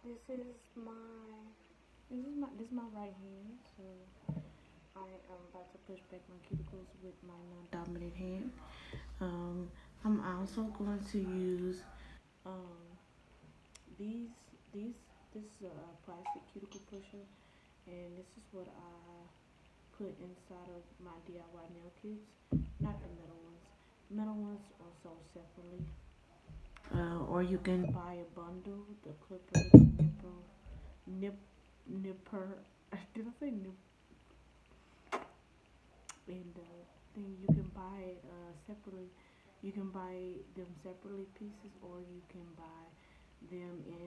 This is my right hand, so I am about to push back my cuticles with my non-dominant hand. Um, I'm also going to use um, these these this is a plastic cuticle pusher, and this is what I put inside of my DIY nail kits. Not the metal ones. Metal ones are sold separately. Or you can buy a bundle, the clipper, the nip, nipper. Did I say nip? And then you can buy it separately. You can buy them separately pieces, or you can buy them in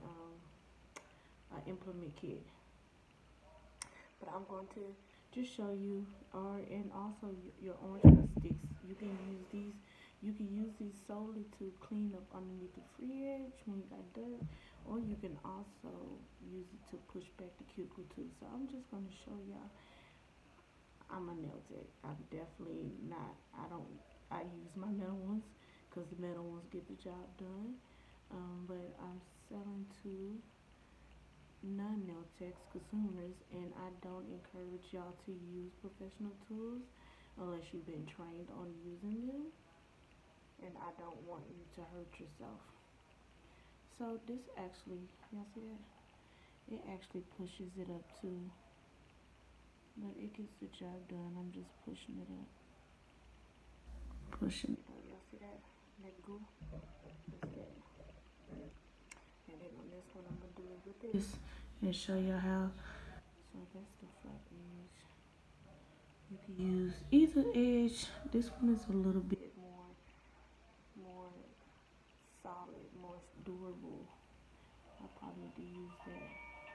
a implement kit. But I'm going to just show you, and also your Orangewood sticks. You can use these. You can use these solely to clean up underneath the fridge when you got dirt, or you can also use it to push back the cuticle too. So I'm just going to show y'all. I'm a nail tech. I'm definitely not. I don't. I use my metal ones because the metal ones get the job done. But I'm selling to non-nail techs, consumers, and I don't encourage y'all to use professional tools unless you've been trained on using them. And I don't want you to hurt yourself. So this actually, y'all see that? It actually pushes it up too, but it gets the job done. I'm just pushing it up. Pushing it up. Y'all see that? That glue? That's it. And then on this one, I'm gonna do it with this and show you how. So that's the flat edge. You can use either edge. This one is a little bit more solid, more durable. I probably need to use that.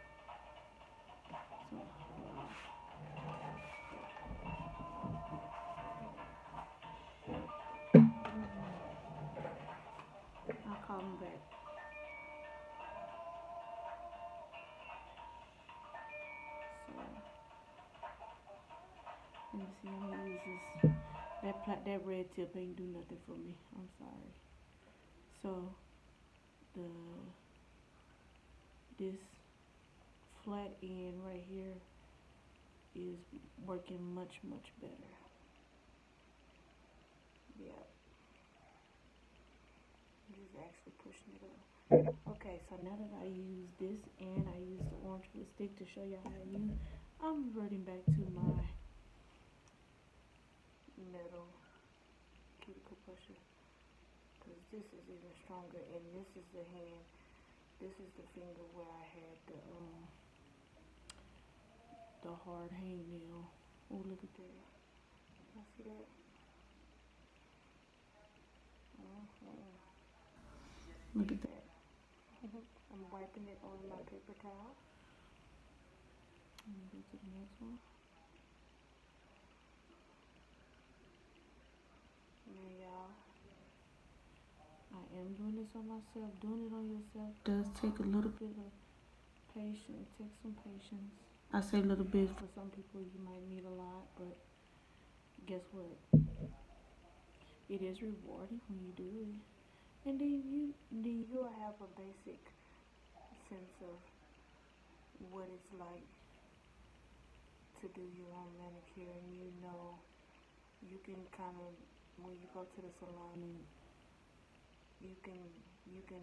So I'll call them back. So let me see. I'm gonna use this. That red tip ain't do nothing for me. I'm sorry. So the this flat end right here is working much better. Yeah, just actually pushing it up. Okay, so now that I use this and I use the Orangewood stick to show you how to use, I'm reverting back to my metal cuticle pusher because this is even stronger, and this is the hand. This is the finger where I had the hard hangnail. Oh, look at that! Y'all see that? Look at that. I'm wiping it on my paper towel. Go to the next one. Now, y'all, I am doing this on myself. Doing it on yourself does take a little bit of patience. Take some patience. I say a little bit. For some people, you might need a lot, but guess what? It is rewarding when you do it, and then you'll have a basic sense of what it's like to do your own manicure, and you can kind of, when you go to the salon, and you can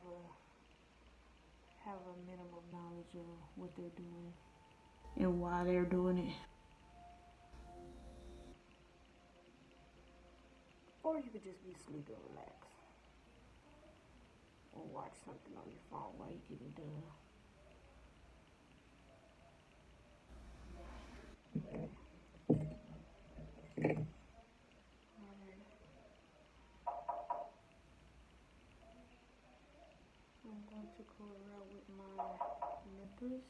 have a minimal knowledge of what they're doing and why they're doing it. Or you could just be asleep and relax, or watch something on your phone while you get it done. Alright, I'm going to go around with my nippers.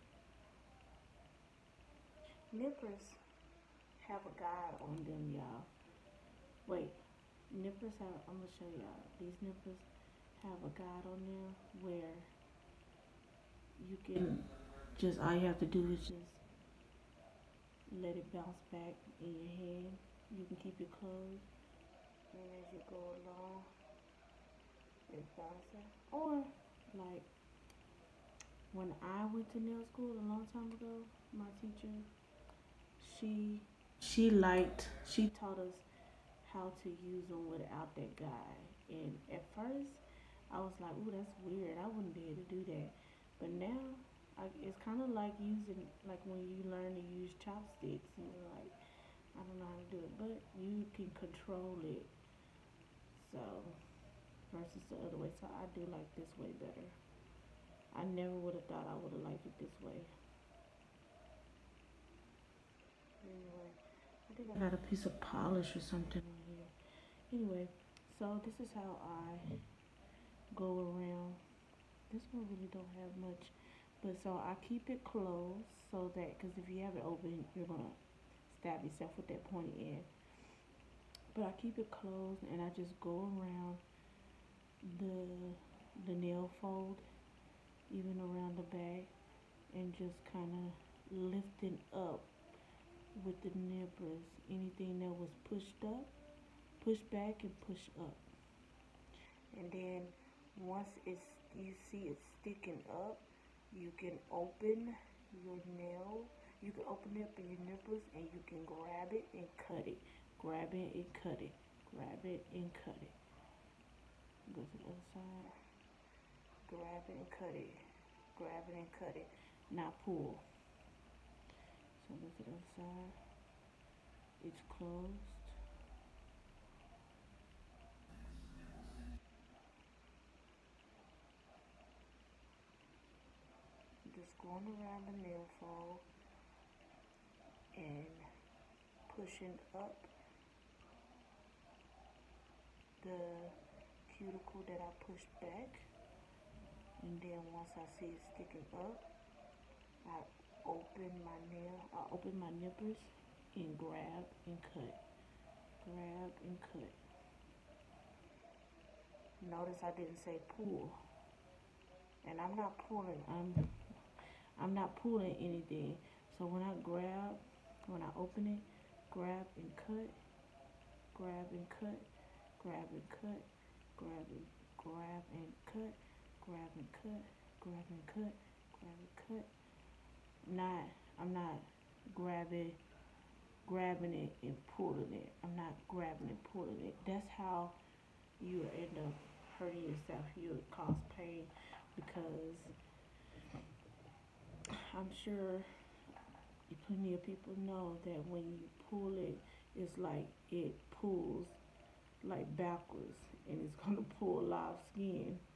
Nippers have a guide on them, y'all. Wait, nippers have, I'm gonna show y'all. These nippers have a guide on them where you can just, all you have to do is just let it bounce back in your hand. You can keep it closed, and as you go along, it's bouncing. Or like When I went to nail school a long time ago, my teacher, she she taught us how to use them without that guide. And at first, I was like, "Ooh, that's weird. I wouldn't be able to do that." But now, it's kind of like using like when you learn to use chopsticks. And you're like, I don't know how to do it, but you can control it. So versus the other way. So I do like this way better. I never would have thought I would have liked it this way. Anyway, I think I got a piece of polish or something on here. Anyway, so this is how I go around. This one really don't have much, but so I keep it closed so that because if you have it open, you're gonna stab yourself with that pointy end. But I keep it closed and I just go around the the nail fold, even around the back, and just kind of lifting up with the nippers. Anything that was pushed up, push back and push up. And then once it's you see it sticking up, you can open your nail. You can open it up in your nipples and you can grab it and cut it. Grab it and cut it. Grab it and cut it. Go to the other side. Grab it and cut it. Grab it and cut it. Now pull. So go to the other side. It's closed. Just going around the nail fold and pushing up the cuticle that I pushed back. And then once I see it sticking up, I I open my nippers and grab and cut. Grab and cut. Notice I didn't say pull. And I'm not pulling. I'm not pulling anything. So when I open it, grab and cut, grab and cut, grab and cut, grab and cut, grab and cut, grab and cut, grab and cut. Not I'm not grabbing grabbing it and pulling it. I'm not grabbing and pulling it. That's how you end up hurting yourself. You'll cause pain because I'm sure plenty of people know that when you pull it, it's like it pulls like backwards and it's gonna pull a lot of skin.